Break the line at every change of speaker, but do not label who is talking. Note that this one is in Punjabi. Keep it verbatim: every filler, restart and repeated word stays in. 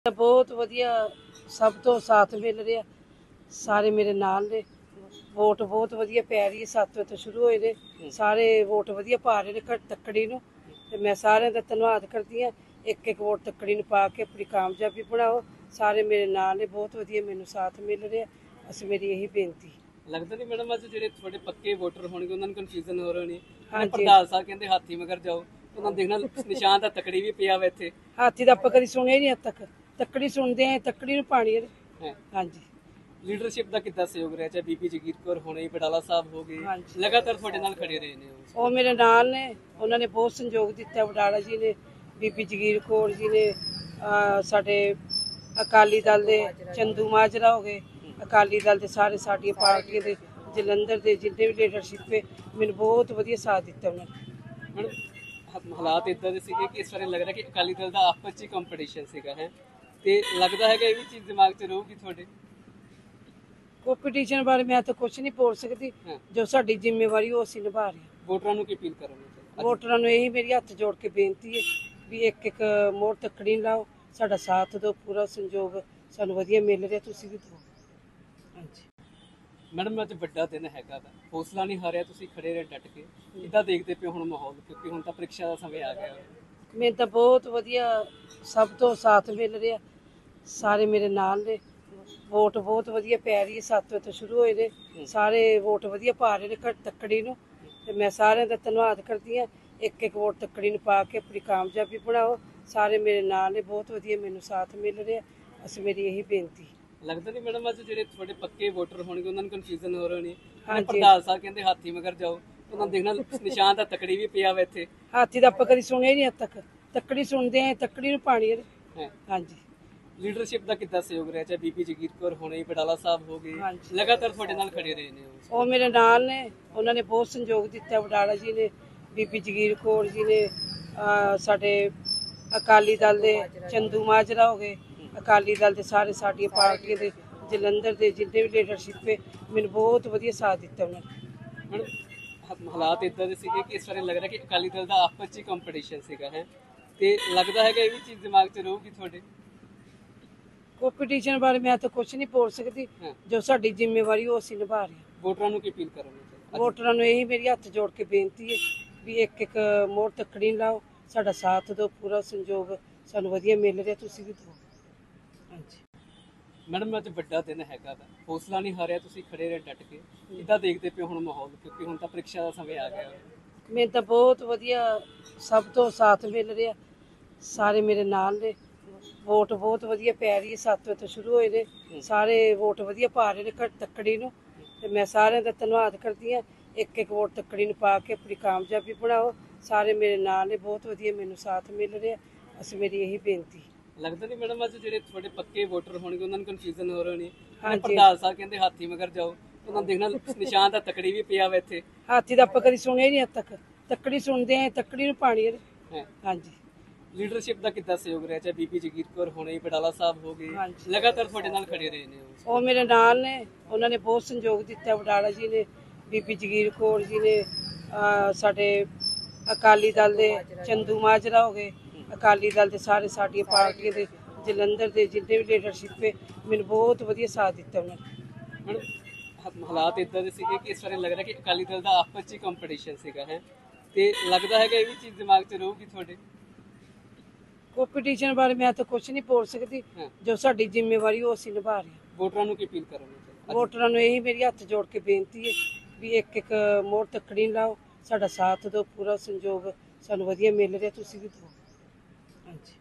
बहुत वधिया सब तो साथ मिल रहा, सारे मेरे नाल ने। वोट बहुत वधिया पै रही है, सत्त वजे तो शुरू होए ने, सारे वोट वधिया पा रहे ने तक्कड़ी नूं ते मैं सारिआं दा धन्नवाद करदी हां। एक एक वोट तक्कड़ी नूं पा के अपनी कामयाबी बनाओ। सारे मेरे नाल ने, बहुत वधिया मैनूं साथ मिल रहा। अस मेरी यही बेनती।
लगता नहीं मैडम अज ਜਿਹੜੇ ਤੁਹਾਡੇ ਪੱਕੇ ਵੋਟਰ ਹੋਣਗੇ ਉਹਨਾਂ ਨੂੰ ਕਨਫਿਊਜ਼ਨ ਹੋ ਰਹੀ
हाँ
ਹੈ।
जी।
ਪ੍ਰਧਾਨ ਸਾਹਿਬ ਕਹਿੰਦੇ ਹਾਥੀ ਮਗਰ ਜਾਓ, ਉਹਨਾਂ ਦੇਖਣਾ ਨਿਸ਼ਾਨ ਦਾ ਤਕੜੀ ਵੀ ਪਿਆ ਵਾ ਇੱਥੇ।
हाथी दा आपां कदी सुणिआ नहीं अज तक, तक्कड़ी सुणदे आं, तक्कड़ी नूं पाणी है। हाँ जी।
ਲੀਡਰਸ਼ਿਪ ਦਾ ਕਿੱਦਾਂ ਸਹਿਯੋਗ ਰਿਹਾ, ਚਾਹੇ ਬੀਬੀ ਜਗੀਰ ਕੌਰ ਹੋਣੇ, ਬਡਾਲਾ ਸਾਹਿਬ ਹੋ ਗਏ,
ਹਾਂਜੀ।
ਲਗਾਤਾਰ ਤੁਹਾਡੇ ਨਾਲ ਖੜੇ ਰਹੇ ਨੇ ਉਹ।
ਉਹ ਮੇਰੇ ਨਾਲ ਨੇ, ਉਹਨਾਂ ਨੇ ਬਹੁਤ ਸੰਯੋਗ ਦਿੱਤਾ। ਵਡਾਲਾ ਜੀ ਨੇ, ਬੀਬੀ ਜਗੀਰ ਕੌਰ ਜੀ ਨੇ, ਅਹ ਸਾਡੇ ਅਕਾਲੀ ਦਲ ਦੇ ਚੰਦੂ ਮਾਜਰਾ ਹੋ ਗਏ, ਅਕਾਲੀ ਦਲ ਦੇ ਸਾਰੇ ਸਾਡੀਆਂ ਪਾਰਟੀਆਂ ਦੇ ਜਲੰਧਰ ਦੇ ਜਿੰਨੇ ਵੀ ਲੀਡਰਸ਼ਿਪ ਹੈ, ਮੈਨੂੰ ਬਹੁਤ ਵਧੀਆ ਸਾਥ ਦਿੱਤਾ ਉਹਨਾਂ ਨੇ।
ਮੈਡਮ ਹਾਲਾਤ ਇਦਾਂ ਦੇ ਸੀਗੇ ਕਿ ਇਸ ਵਾਰ ਲੱਗ ਰਿਹਾ ਕਿ ਅਕਾਲੀ ਦਲ ਦਾ ਆਪਸ 'ਚ ਕੰਪੀਟੀਸ਼ਨ ਸੀਗਾ ਹੈ, ਤੇ ਲੱਗਦਾ ਹੈਗਾ ਇਹ ਵੀ ਚੀਜ਼ ਦਿਮਾਗ 'ਚ ਰਹੂਗੀ ਤੁਹਾਡੇ।
ਕੰਪੀਟੀਸ਼ਨ ਬਾਰੇ ਮੈਂ ਤਾਂ ਕੁਝ ਨਹੀਂ ਬੋਲ ਸਕਦੀ, ਜੋ ਸਾਡੀ ਜ਼ਿੰਮੇਵਾਰੀ ਉਹ ਅਸੀਂ ਨਿਭਾ ਰਹੇ ਹਾਂ।
ਵੋਟਰਾਂ ਨੂੰ ਕੀ ਅਪੀਲ ਕਰੋਗੇ?
ਵੋਟਰਾਂ ਨੂੰ ਇਹੀ ਮੇਰੀ ਹੱਥ ਜੋੜ ਕੇ ਬੇਨਤੀ ਹੈ ਵੀ ਇੱਕ ਇੱਕ ਮੋਹਰ ਤੱਕੜੀ ਲਾਓ, ਸਾਡਾ ਸਾਥ ਦਿਓ, ਪੂਰਾ ਸੰਯੋਗ ਸਾਨੂੰ ਵਧੀਆ ਮਿਲ ਰਿਹਾ, ਤੁਸੀਂ ਵੀ ਦਿਓ। ਹਾਂਜੀ
ਮੈਡਮ ਅੱਜ ਵੱਡਾ ਦਿਨ ਹੈਗਾ ਵਾ, ਹੌਸਲਾ ਨਹੀਂ ਹਾਰਿਆ, ਤੁਸੀਂ ਖੜੇ ਰਹੇ ਡਟ ਕੇ। ਕਿੱਦਾਂ ਦੇਖਦੇ ਪਿਓ ਹੁਣ ਮਾਹੌਲ, ਕਿਉਂਕਿ ਹੁਣ ਤਾਂ ਪ੍ਰੀਖਿਆ ਦਾ ਸਮੇਂ ਆ ਗਿਆ।
ਮੈਨੂੰ ਤਾਂ ਬਹੁਤ ਵਧੀਆ ਸਭ ਤੋਂ ਸਾਥ ਮਿਲ ਰਿਹਾ, ਸਾਰੇ ਮੇਰੇ ਨਾਲ ਨੇ। ਵੋਟ ਬਹੁਤ ਵਧੀਆ ਪੈ ਰਹੀ ਹੈ, ਸੱਤ ਵਜੇ ਤੋਂ ਸ਼ੁਰੂ ਹੋਏ ਨੇ, ਸਾਰੇ ਵੋਟ ਵਧੀਆ ਪਾ ਰਹੇ ਨੇ ਤੱਕੜੀ ਨੂੰ ਤੇ ਮੈਂ ਸਾਰਿਆਂ ਦਾ ਧੰਨਵਾਦ ਕਰਦੀ ਹਾਂ। ਇੱਕ ਇੱਕ ਵੋਟ ਤੱਕੜੀ ਨੂੰ ਪਾ ਕੇ ਆਪਣੀ ਕਾਮਯਾਬੀ ਬਣਾਓ। ਸਾਰੇ ਮੇਰੇ ਨਾਲ ਨੇ, ਬਹੁਤ ਵਧੀਆ ਮੈਨੂੰ ਸਾਥ ਮਿਲ ਰਿਹਾ। ਅਸ ਮੇਰੀ ਇਹੀ ਬੇਨਤੀ।
ਲੱਗਦਾ ਨਹੀਂ ਮੈਡਮ ਅੱਜ ਜਿਹੜੇ ਤੁਹਾਡੇ ਪੱਕੇ ਵੋਟਰ ਹੋਣਗੇ ਉਹਨਾਂ ਨੂੰ ਕਨਫਿਊਜ਼ਨ ਹੋ ਰਹੀ ਹੈ।
ਹਾਂਜੀ।
ਪ੍ਰਧਾਨ ਸਾਹਿਬ ਕਹਿੰਦੇ ਹਾਥੀ ਮਗਰ ਜਾਓ, ਉਹਨਾਂ ਦੇਖਣਾ ਨਿਸ਼ਾਨ ਦਾ ਤਕੜੀ ਵੀ ਪਿਆ ਵਾ ਇੱਥੇ।
ਹਾਥੀ ਦਾ ਆਪਾਂ ਕਦੀ ਸੁਣਿਆ ਨਹੀਂ ਅਜ ਤੱਕ, ਤੱਕੜੀ ਸੁਣਦੇ ਆਂ, ਤੱਕੜੀ ਨੂੰ ਪਾਣੀ ਹੈ। ਹਾਂਜੀ।
ਲੀਡਰਸ਼ਿਪ ਦਾ ਕਿੱਦਾਂ ਸਹਿਯੋਗ ਰਿਹਾ, ਚਾਹੇ ਬੀਬੀ ਜਗੀਰ ਕੌਰ ਹੋਣੇ, ਬਡਾਲਾ ਸਾਹਿਬ ਹੋ ਗਏ,
ਹਾਂਜੀ।
ਲਗਾਤਾਰ ਤੁਹਾਡੇ ਨਾਲ ਖੜੇ ਰਹੇ ਨੇ ਉਹ।
ਉਹ ਮੇਰੇ ਨਾਲ ਨੇ, ਉਹਨਾਂ ਨੇ ਬਹੁਤ ਸੰਯੋਗ ਦਿੱਤਾ। ਵਡਾਲਾ ਜੀ ਨੇ, ਬੀਬੀ ਜਗੀਰ ਕੌਰ ਜੀ ਨੇ, ਅਹ ਸਾਡੇ ਅਕਾਲੀ ਦਲ ਦੇ ਚੰਦੂ ਮਾਜਰਾ ਹੋ ਗਏ, ਅਕਾਲੀ ਦਲ ਦੇ ਸਾਰੇ ਸਾਡੀਆਂ ਪਾਰਟੀਆਂ ਦੇ ਜਲੰਧਰ ਦੇ ਜਿੰਨੇ ਵੀ ਲੀਡਰਸ਼ਿਪ ਹੈ, ਮੈਨੂੰ ਬਹੁਤ ਵਧੀਆ ਸਾਥ ਦਿੱਤਾ ਉਹਨਾਂ ਨੇ।
ਮੈਡਮ ਹਾਲਾਤ ਇਦਾਂ ਦੇ ਸੀਗੇ ਕਿ ਇਸ ਵਾਰ ਲੱਗ ਰਿਹਾ ਕਿ ਅਕਾਲੀ ਦਲ ਦਾ ਆਪਸ 'ਚ ਕੰਪੀਟੀਸ਼ਨ ਸੀਗਾ ਹੈ, ਤੇ ਲੱਗਦਾ ਹੈਗਾ ਇਹ ਵੀ ਚੀਜ਼ ਦਿਮਾਗ 'ਚ ਰਹੂਗੀ ਤੁਹਾਡੇ।
ਕੰਪੀਟੀਸ਼ਨ ਬਾਰੇ ਮੈਂ ਤਾਂ ਕੁਝ ਨਹੀਂ ਬੋਲ ਸਕਦੀ, ਜੋ ਸਾਡੀ ਜ਼ਿੰਮੇਵਾਰੀ ਉਹ ਅਸੀਂ ਨਿਭਾ ਰਹੇ ਹਾਂ।
ਵੋਟਰਾਂ ਨੂੰ ਕੀ ਅਪੀਲ ਕਰੋਗੇ?
ਵੋਟਰਾਂ ਨੂੰ ਇਹੀ ਮੇਰੀ ਹੱਥ ਜੋੜ ਕੇ ਬੇਨਤੀ ਹੈ ਵੀ ਇੱਕ ਇੱਕ ਮੋਹਰ ਤੱਕੜੀ ਲਾਓ, ਸਾਡਾ ਸਾਥ ਦਿਓ, ਪੂਰਾ ਸੰਯੋਗ ਸਾਨੂੰ ਵਧੀਆ ਮਿਲ ਰਿਹਾ, ਤੁਸੀਂ ਵੀ ਦਿਓ। ਹਾਂਜੀ
ਮੈਡਮ ਅੱਜ ਵੱਡਾ ਦਿਨ ਹੈਗਾ ਵਾ, ਹੌਸਲਾ ਨਹੀਂ ਹਾਰਿਆ, ਤੁਸੀਂ ਖੜੇ ਰਹੇ ਡਟ ਕੇ। ਕਿੱਦਾਂ ਦੇਖਦੇ ਪਿਓ ਹੁਣ ਮਾਹੌਲ, ਕਿਉਂਕਿ ਹੁਣ ਤਾਂ ਪ੍ਰੀਖਿਆ ਦਾ ਸਮੇਂ ਆ ਗਿਆ।
ਮੈਨੂੰ ਤਾਂ ਬਹੁਤ ਵਧੀਆ ਸਭ ਤੋਂ ਸਾਥ ਮਿਲ ਰਿਹਾ, ਸਾਰੇ ਮੇਰੇ ਨਾਲ ਨੇ। ਵੋਟ ਬਹੁਤ ਵਧੀਆ ਪੈ ਰਹੀ ਹੈ, ਸੱਤ ਵਜੇ ਤੋਂ ਸ਼ੁਰੂ ਹੋਏ ਨੇ, ਸਾਰੇ ਵੋਟ ਵਧੀਆ ਪਾ ਰਹੇ ਨੇ ਤੱਕੜੀ ਨੂੰ ਤੇ ਮੈਂ ਸਾਰਿਆਂ ਦਾ ਧੰਨਵਾਦ ਕਰਦੀ ਹਾਂ। ਇੱਕ ਇੱਕ ਵੋਟ ਤੱਕੜੀ ਨੂੰ ਪਾ ਕੇ ਆਪਣੀ ਕਾਮਯਾਬੀ ਬਣਾਓ। ਸਾਰੇ ਮੇਰੇ ਨਾਲ ਨੇ, ਬਹੁਤ ਵਧੀਆ ਮੈਨੂੰ ਸਾਥ ਮਿਲ ਰਿਹਾ। ਅਸ ਮੇਰੀ ਇਹੀ ਬੇਨਤੀ।
ਲੱਗਦਾ ਨਹੀਂ ਮੈਡਮ ਅੱਜ ਜਿਹੜੇ ਤੁਹਾਡੇ ਪੱਕੇ ਵੋਟਰ ਹੋਣਗੇ ਉਹਨਾਂ ਨੂੰ ਕਨਫਿਊਜ਼ਨ ਹੋ ਰਹੀ ਹੈ।
ਹਾਂਜੀ।
ਪ੍ਰਧਾਨ ਸਾਹਿਬ ਕਹਿੰਦੇ ਹਾਥੀ ਮਗਰ ਜਾਓ, ਉਹਨਾਂ ਦੇਖਣਾ ਨਿਸ਼ਾਨ ਦਾ ਤਕੜੀ ਵੀ ਪਿਆ ਵਾ ਇੱਥੇ।
ਹਾਥੀ ਦਾ ਆਪਾਂ ਕਦੀ ਸੁਣਿਆ ਨਹੀਂ ਅਜ ਤੱਕ, ਤੱਕੜੀ ਸੁਣਦੇ ਆਂ, ਤੱਕੜੀ ਨੂੰ ਪਾਣੀ ਹੈ। ਹਾਂਜੀ।
ਲੀਡਰਸ਼ਿਪ ਦਾ ਕਿੱਦਾਂ ਸਹਿਯੋਗ ਰਿਹਾ, ਚਾਹੇ ਬੀਬੀ ਜਗੀਰ ਕੌਰ ਹੋਣੇ, ਬਡਾਲਾ ਸਾਹਿਬ ਹੋ ਗਏ,
ਹਾਂਜੀ।
ਲਗਾਤਾਰ ਤੁਹਾਡੇ ਨਾਲ ਖੜੇ ਰਹੇ ਨੇ ਉਹ।
ਉਹ ਮੇਰੇ ਨਾਲ ਨੇ, ਉਹਨਾਂ ਨੇ ਬਹੁਤ ਸੰਯੋਗ ਦਿੱਤਾ। ਵਡਾਲਾ ਜੀ ਨੇ, ਬੀਬੀ ਜਗੀਰ ਕੌਰ ਜੀ ਨੇ, ਅਹ ਸਾਡੇ ਅਕਾਲੀ ਦਲ ਦੇ ਚੰਦੂ ਮਾਜਰਾ ਹੋ ਗਏ, ਅਕਾਲੀ ਦਲ ਦੇ ਸਾਰੇ ਸਾਡੀਆਂ ਪਾਰਟੀਆਂ ਦੇ ਜਲੰਧਰ ਦੇ ਜਿੰਨੇ ਵੀ ਲੀਡਰਸ਼ਿਪ ਹੈ, ਮੈਨੂੰ ਬਹੁਤ ਵਧੀਆ ਸਾਥ ਦਿੱਤਾ ਉਹਨਾਂ ਨੇ।
ਮੈਡਮ ਹਾਲਾਤ ਇਦਾਂ ਦੇ ਸੀਗੇ ਕਿ ਇਸ ਵਾਰ ਲੱਗ ਰਿਹਾ ਕਿ ਅਕਾਲੀ ਦਲ ਦਾ ਆਪਸ 'ਚ ਕੰਪੀਟੀਸ਼ਨ ਸੀਗਾ ਹੈ, ਤੇ ਲੱਗਦਾ ਹੈਗਾ ਇਹ ਵੀ ਚੀਜ਼ ਦਿਮਾਗ 'ਚ ਰਹੂਗੀ ਤੁਹਾਡੇ।
ਕੰਪੀਟੀਸ਼ਨ ਬਾਰੇ ਮੈਂ ਤਾਂ ਕੁਝ ਨਹੀਂ ਬੋਲ ਸਕਦੀ, ਜੋ ਸਾਡੀ ਜ਼ਿੰਮੇਵਾਰੀ ਉਹ ਅਸੀਂ ਨਿਭਾ ਰਹੇ ਹਾਂ।
ਵੋਟਰਾਂ ਨੂੰ ਕੀ ਅਪੀਲ ਕਰੋਗੇ?
ਵੋਟਰਾਂ ਨੂੰ ਇਹੀ ਮੇਰੀ ਹੱਥ ਜੋੜ ਕੇ ਬੇਨਤੀ ਹੈ ਵੀ ਇੱਕ ਇੱਕ ਮੋਹਰ ਤੱਕੜੀ ਲਾਓ, ਸਾਡਾ ਸਾਥ ਦਿਓ, ਪੂਰਾ ਸੰਯੋਗ ਸਾਨੂੰ ਵਧੀਆ ਮਿਲ ਰਿਹਾ, ਤੁਸੀਂ ਵੀ ਦਿਓ। ਹਾਂਜੀ।